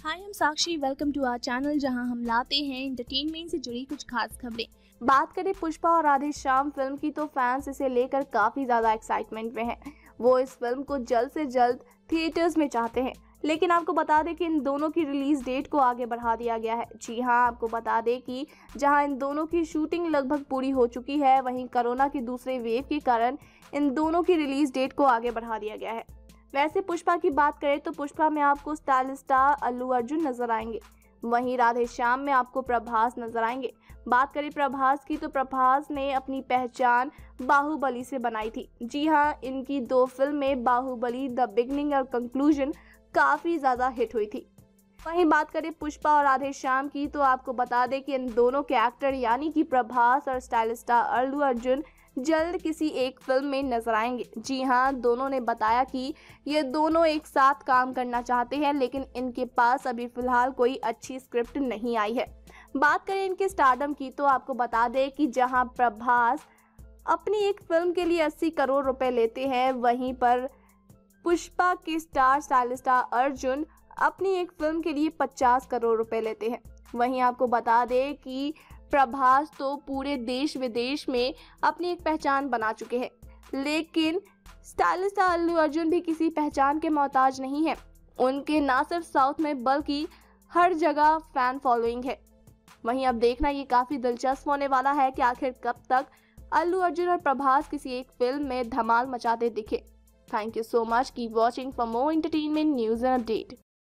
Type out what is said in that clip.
हाय, हम Sakshi. Welcome to our channel, जहां हम लाते हैं एंटरटेनमेंट से जुड़ी कुछ खास खबरें। बात करें पुष्पा और राधे श्याम फिल्म की तो फैंस इसे लेकर काफी ज्यादा एक्साइटमेंट में हैं। वो इस फिल्म को जल्द से जल्द थिएटर्स में चाहते हैं, लेकिन आपको बता दें कि इन दोनों की रिलीज डेट को आगे बढ़ा दिया गया है। जी हां, आपको बता दें कि जहां इन दोनों की शूटिंग लगभग पूरी हो चुकी है, वहीं कोरोना के दूसरे वेव के कारण इन दोनों की रिलीज डेट को आगे बढ़ा दिया गया है। वैसे पुष्पा की बात करें तो पुष्पा में आपको स्टाइलिश स्टार अल्लू अर्जुन नजर आएंगे, वहीं राधे श्याम में आपको प्रभास नजर आएंगे। बात करें प्रभास की तो प्रभास ने अपनी पहचान बाहुबली से बनाई थी। जी हां, इनकी दो फिल्में बाहुबली द बिगनिंग और कंक्लूजन काफी ज्यादा हिट हुई थी। वहीं बात करें पुष्पा और राधे श्याम की तो आपको बता दें कि इन दोनों के एक्टर यानी कि प्रभास और स्टाइलिश स्टार अल्लू अर्जुन जल्द किसी एक फिल्म में नजर आएंगे। जी हां, दोनों ने बताया कि ये दोनों एक साथ काम करना चाहते हैं, लेकिन इनके पास अभी फिलहाल कोई अच्छी स्क्रिप्ट नहीं आई है। बात करें इनके स्टारडम की तो आपको बता दें कि जहां प्रभास अपनी एक फिल्म के लिए 80 करोड़ रुपए लेते हैं, वहीं पर पुष्पा के स्टाइलिश स्टार अर्जुन अपनी एक फिल्म के लिए 50 करोड़ रुपए लेते हैं। वहीं आपको बता दें कि प्रभास तो पूरे देश विदेश में अपनी एक पहचान बना चुके हैं, लेकिन स्टाइलिश स्टार अल्लू अर्जुन भी किसी पहचान के मोहताज नहीं है। उनके ना सिर्फ साउथ में बल्कि हर जगह फैन फॉलोइंग है। वहीं अब देखना ये काफी दिलचस्प होने वाला है कि आखिर कब तक अल्लू अर्जुन और प्रभास किसी एक फिल्म में धमाल मचाते दिखे। Thank you so much. Keep watching for more entertainment news and update.